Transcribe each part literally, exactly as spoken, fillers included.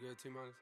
good, T-Minus?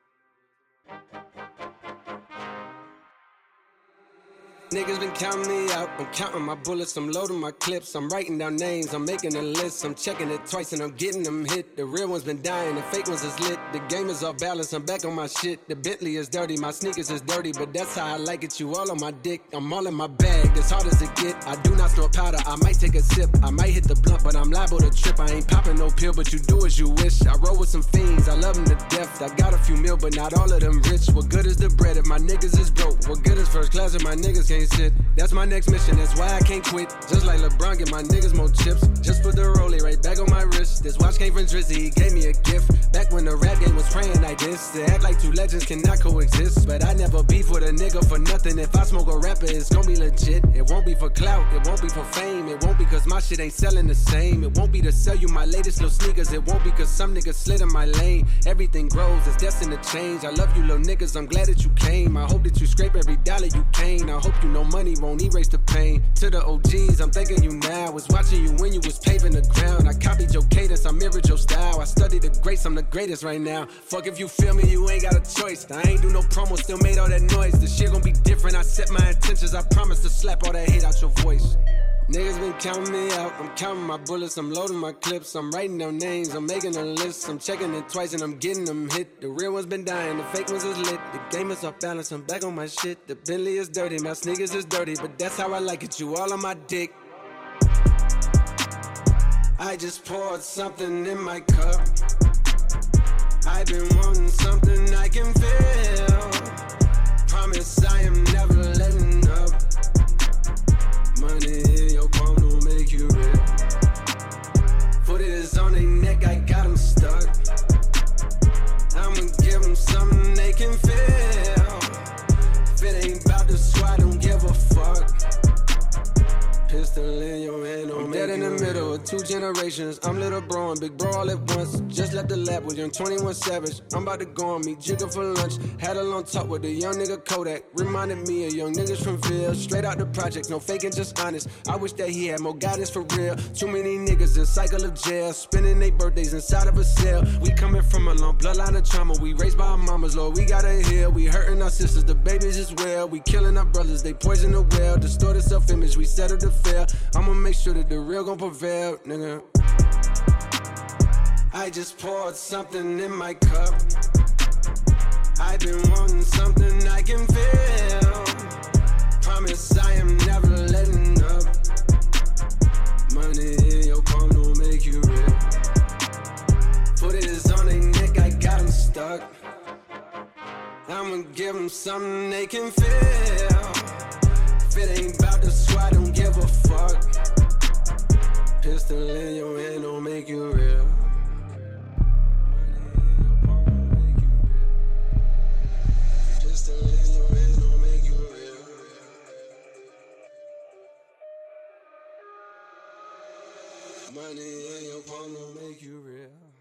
Niggas been counting me out, I'm counting my bullets, I'm loading my clips, I'm writing down names, I'm making a list, I'm checking it twice and I'm getting them hit. The real ones been dying, the fake ones is lit, the game is off balance, I'm back on my shit. The Bentley is dirty, my sneakers is dirty, but that's how I like it, you all on my dick. I'm all in my bag, as hard as it get, I do not snort powder, I might take a sip, I might hit the blunt, but I'm liable to trip. I ain't popping no pill, but you do as you wish. I roll with some fiends, I love them to death, I got a few mil, but not all of them rich. What good is the bread if my niggas is broke? What good is first class if my niggas can't sit? That's my next mission, that's why I can't quit. Just like LeBron, get my niggas more chips. Just put the rollie right back on my wrist. This watch came from Drizzy, he gave me a gift. Back when the rap game was praying like this. To act like two legends cannot coexist. But I never beef with a nigga for nothing. If I smoke a rapper, it's gon' be legit. It won't be for clout, it won't be for fame. It won't be cause my shit ain't selling the same. It won't be to sell you my latest little sneakers. It won't be cause some niggas slid in my lane. Everything grows, it's destined to change. I love you little niggas, I'm glad that you came. I hope that you scrape every dollar you came. I hope you know money won't erase the pain. To the O Gs, I'm thanking you now. Was watching you when you was paving the ground. I copied your cadence, I mirrored your style. I studied the greats, I'm the greatest right now. Fuck if you feel me, you ain't got a choice. I ain't do no promo, still made all that noise. The shit gon' be different, I set my intentions. I promise to slap all that hate out your voice. Niggas been counting me out, I'm counting my bullets, I'm loading my clips, I'm writing down names, I'm making a list, I'm checking it twice and I'm getting them hit. The real ones been dying, the fake ones is lit, the game is off balance, I'm back on my shit. The Bentley is dirty, my sneakers is dirty, but that's how I like it, you all on my dick. I just poured something in my cup, I've been wanting something I can feel. Promise I am never letting up. Money in your palm don't make you real. Foot is on their neck, I got them stuck. I'ma give them something they can feel. If it ain't about the squad, don't give a fuck. Pistol in your hand, I'm dead in the middle of two generations. I'm little bro and big bro all at once. Just left the lab with young twenty-one Savage. I'm about to go on me Jigga for lunch. Had a long talk with a young nigga Kodak. Reminded me of young niggas from Ville. Straight out the project, no faking, just honest. I wish that he had more guidance for real. Too many niggas in cycle of jail, spending their birthdays inside of a cell. We coming from a long bloodline of trauma. We raised by our mamas, Lord, we gotta heal. We hurting our sisters, the babies as well. We killing our brothers, they poison the well. Distorted self-image, we settle to fail. I'ma make sure that the real gon' prevail, nigga. I just poured something in my cup, I've been wanting something I can feel. Promise I am never letting up. Money in your palm don't make you real. Foot is on their neck, I got them stuck. I'ma give them something they can feel. If it ain't about the squad, don't give a fuck. Pistol in your hand don't make you real. Pistol in your hand don't make you real. Money in your palm don't make you real.